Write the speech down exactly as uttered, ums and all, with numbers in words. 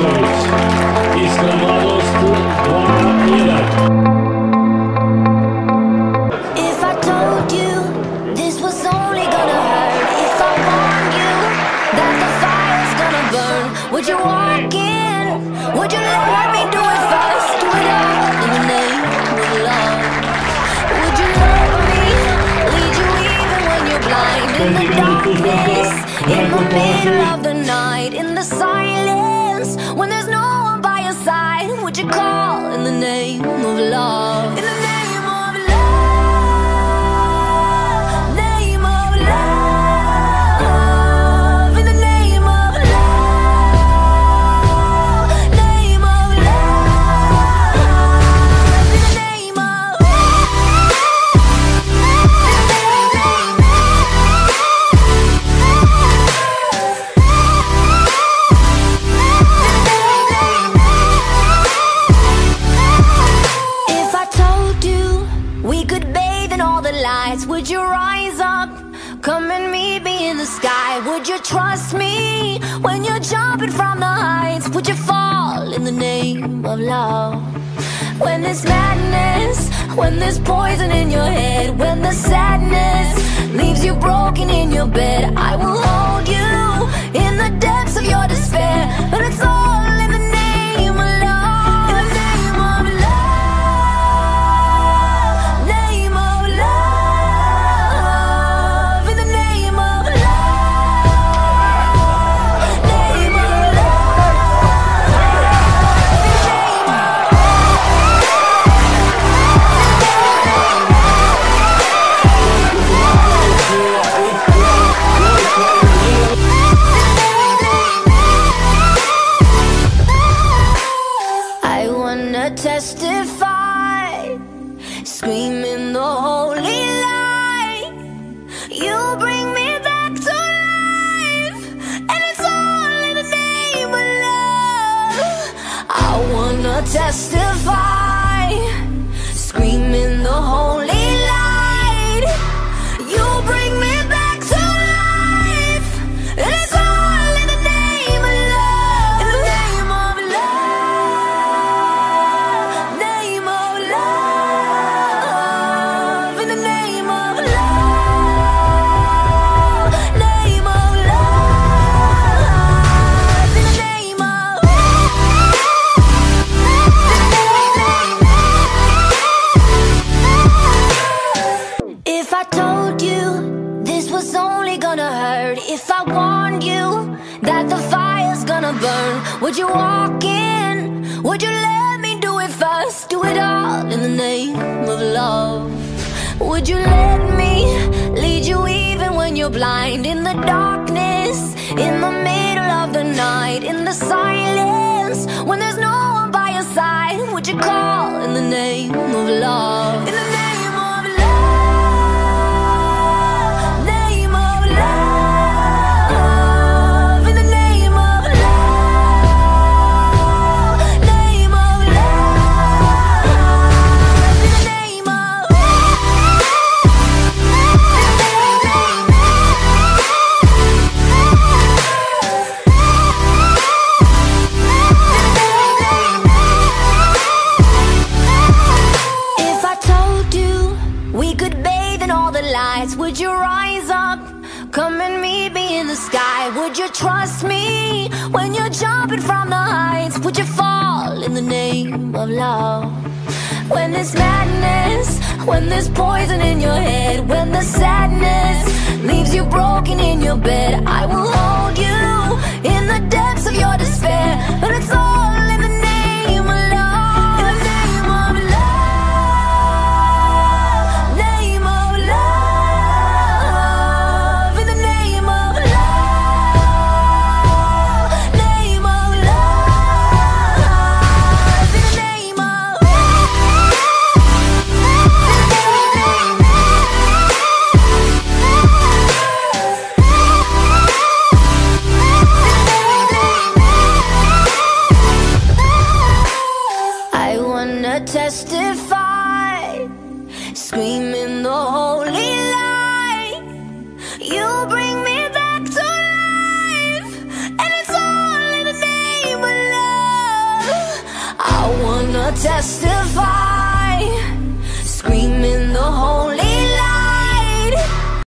Петрович. Искра Младост два jedan. If I told you this was only gonna hurt, if I warned you that the fire's gonna burn, would you walk in? Would you let me do it first? Do it all in the name of love. Would you love me? Lead you even when you're blind. In the darkness, in the middle of the night, in the silence, when there's no one by your side, would you call in the name of love? In the name of love, name of love, in the name of love, name of love, in the name of If I told you we could bathe in all the lights, would you rise up? Come and meet me in the sky. Would you trust me when you're jumping from the heights? Would you fall in the name of love? When there's madness, when there's poison in your head, when the sadness leaves you broken in your bed, I will hold you in the depths of your despair. And it's all in the name of love. In the name of love, name of love, in the name of love, name of I wanna testify, screaming the holy light. You bring me back to life, and it's all in the name of love. I wanna testify, screaming the holy light. You bring me back to life, and it's all in the name of love. In the name of love, name of love, in the name of love, name of love, in the name of If I told you this was only gonna hurt, if I warned you that the fire's gonna burn, would you walk in? Would you let me do it first? Do it all in the name of love. Would you let me lead you even when you're blind? In the darkness, in the middle of the night, in the silence, when there's no one by your side, would you call in the name of love? In the name of love, name of love, in the name of love, name of love, in the name of If I told you we could bathe in all the lights, would you rise up? Come and meet me in the sky. Would you trust me when you're jumping from the heights? Would you fall in the name of love? When there's madness, when there's poison in your head, when the sadness leaves you broken in your bed, I will hold you in the depths of your despair. And it's all in the name of love. In the name of love, name of love, in the name of love, name of love, in the name of tested.